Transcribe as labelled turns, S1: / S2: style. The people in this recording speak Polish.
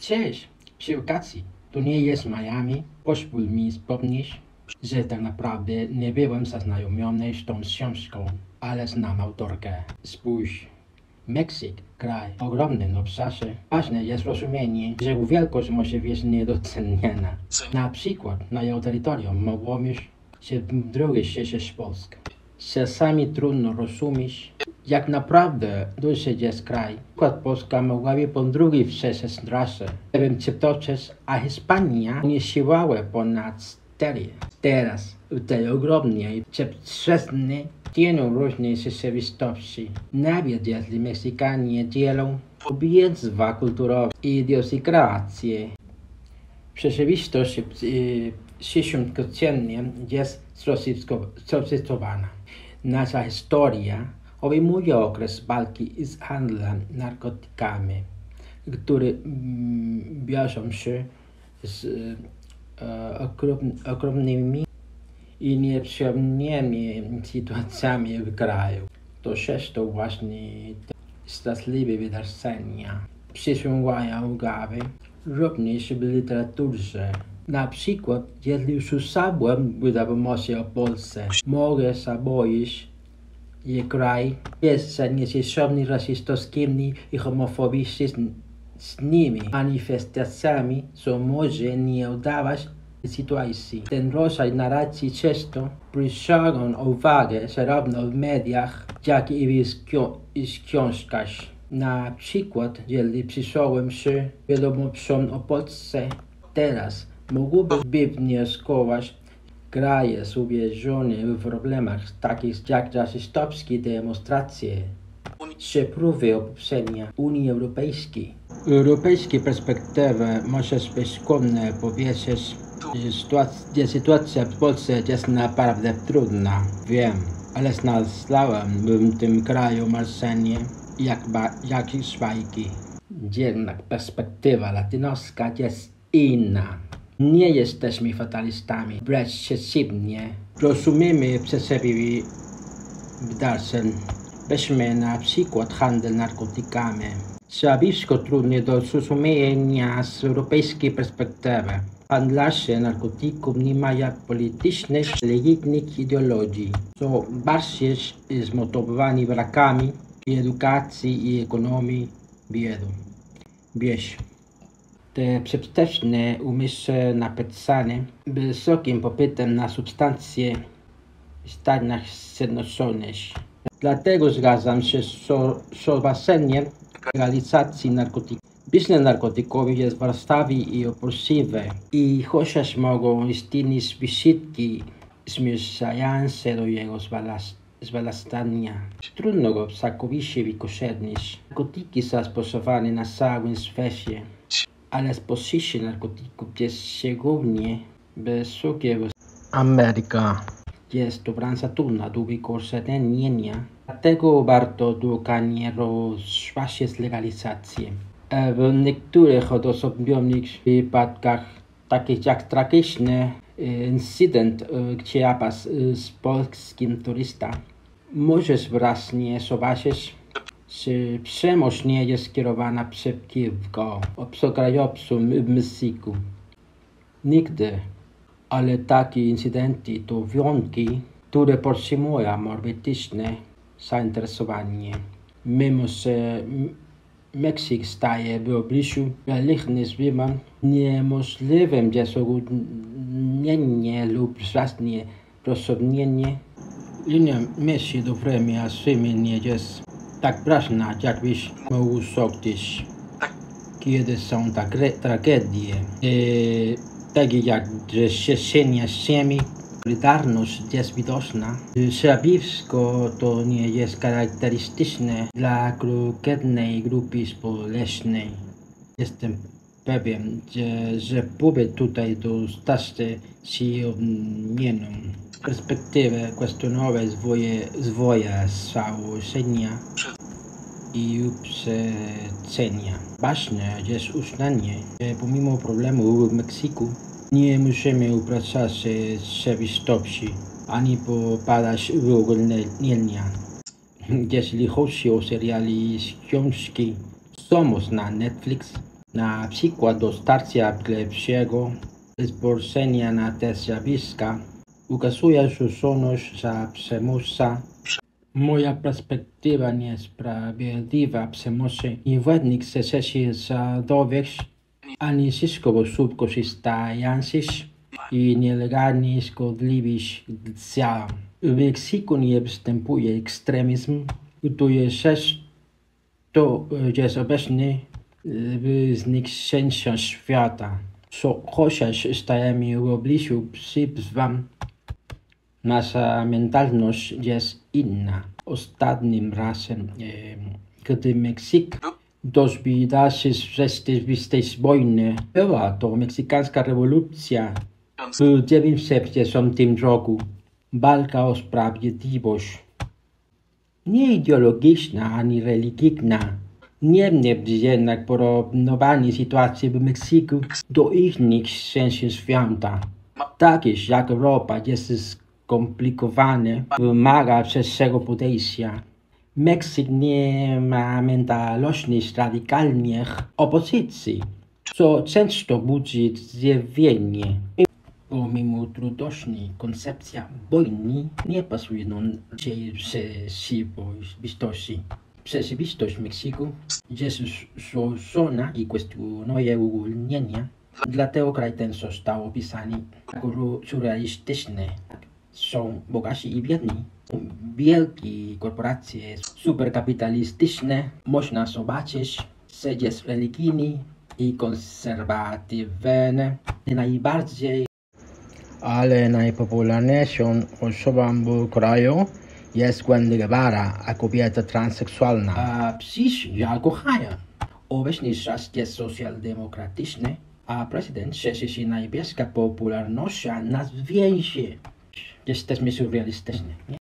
S1: Cześć, przy okazji, to nie jest Miami, pozwól mi wspomnieć, że tak naprawdę nie byłem zaznajomiony z tą książką, ale znam autorkę. Spójrz, Meksyk, kraj ogromny na obszarze. Ważne jest rozumienie, że wielkość może być niedoceniana. Na przykład na jej terytorium mogło mieć się drugi sześć Polsk. Czasami trudno rozumieć, jak naprawdę duży jest kraj. Przykład Polska mogłaby po drugiej przejść trasę, żeby przytoczyć, a Hiszpania umieściła ponad 4. Teraz w tej ogromnej przestrzeni istnieją różne rzeczywistości. Nawet jeśli Meksykanie dzielą objętstwa kulturowe i idiosynkrację, rzeczywistość codziennie jest zróżnicowana. Nasza historia obejmuje okres walki z handlem narkotykami, który wiąże się z ogromnymi i nieprzyjemnymi sytuacjami w kraju. To często właśnie te straszliwe wydarzenia przyciągają uwagę również w literaturze. Na przykład, jeśli słyszałem wiadomości o Polsce, mogę zapowiedzieć, że kraj jest zanieczyszczony rasistowskimi i homofobicznymi manifestacjami, co może nie udawać sytuacji. Ten rodzaj narracji często przyciąga uwagę zarówno w mediach, jak i w książkach. Na przykład, jeśli przyjrzałem się wiadomościom o Polsce teraz, mógłby wnioskować, kraj jest uwierzony w problemach takich jak rasistowskie demonstracje czy próby opuszczenia Unii Europejskiej. Z europejskiej perspektywy może być skłonne powiedzieć, że sytuacja w Polsce jest naprawdę trudna. Wiem, ale znalazłem w tym kraju marzenie jak szwajki. Jednak perspektywa latynoska jest inna. Nie jesteśmy fatalistami, wręcz przeciwnie. Rozumiemy perspektywy wydarzeń. Weźmy na przykład handel narkotykami. Zjawisko trudne do zrozumienia z europejskiej perspektywy. Handlarze narkotyków nie mają politycznych, legitnych ideologii. Są bardziej zmotywowani brakami edukacji i ekonomii biedą. Te przedstawne umysły napisane wysokim popytem na substancje w Stanach Zjednoczonych. Dlatego zgadzam się z wprowadzeniem legalizacji narkotyków. Biznes narkotykowy jest warstwy i opóźniony i chociaż mogą istnieć wysiłki zmierzające do jego zwalczania, trudno go całkowicie wykorzenić. Narkotyki są stosowane na całym świecie, ale spożycie narkotyków jest szczególnie wysokie w Ameryce. Jest to branża trudna do wykorzenienia, dlatego warto dokładnie rozważyć legalizację. W niektórych odosobnionych wypadkach, takich jak tragiczny incydent w Chiapas z polskim turystą, możesz wyraźnie zobaczyć, że przemoc nie jest skierowana przeciwko obcokrajowcom w Meksyku. Nigdy, ale takie incydenty to wyjątki, które podtrzymują morbidyczne zainteresowanie. Mimo że Meksyk staje w obliczu religijnych zmian, niemożliwym jest ogólnienie lub własne rozumienie. Linia myśli do premia swymi nie jest tak ważna, jakbyś mógł sądzić. Kiedy są tragedie, takie jak trzęsienie ziemi, solidarność jest widoczna. Zjawisko to nie jest charakterystyczne dla konkretnej grupy społecznej. Jestem pewien, że pobyt tutaj dostaje się odmienną. Z perspektywy kwestionowej zwoja założenia i uprzedzenia. Ważne jest uznanie, że pomimo problemów w Meksyku nie musimy upraszczać rzeczywistości, ani popadać w uogólnienia. Jeśli chodzi o seriale i książki, są na Netflix, Na przykład dostarcia lepszego zborzenia na te zjawiska ukazuje rzuconość za przemoca. Moja perspektywa niesprawiedliwa przemocy nie wynik z secesji zadowych ani z sposób korzystających i nielegalnie szkodliwych działań. W Meksyku nie występuje ekstremizm, który jest obecny w zniszczeniu świata. Chociaż stajemy w obliczu przyzwań, nasza mentalność jest inna. Ostatnim razem, gdy Meksyk dowiedział się z rzeczywistej wojny, była to meksykańska rewolucja. W 1960 roku walka o sprawiedliwość, nie ideologiczna ani religijna. Niemniej jednak porównywanie sytuacji w Meksyku do innych części świata, takich jak Europa, jest skomplikowane, wymaga szerszego podejścia. Meksyk nie ma mentalności radykalnych opozycji, co często budzi zdziwienie. Pomimo trudności, koncepcja wojny nie pasuje do rzeczywistości. Rzeczywistość Meksyku jest złożona i kwestionuje uogólnienia. Dlatego kraj ten został opisany jako surrealistyczny. Są bogaci i biedni. Wielkie korporacje superkapitalistyczne można zobaczyć, że jest religijny i konserwatywny. Ale najpopularniejszą osobą w kraju jest Che Guevara, a kobieta transseksualna. Przecież ja kochają. Obecny czas jest socjaldemokratyczny, a prezydent cieszy się największa popularnością na świecie. Jesteśmy surrealistyczni, nie?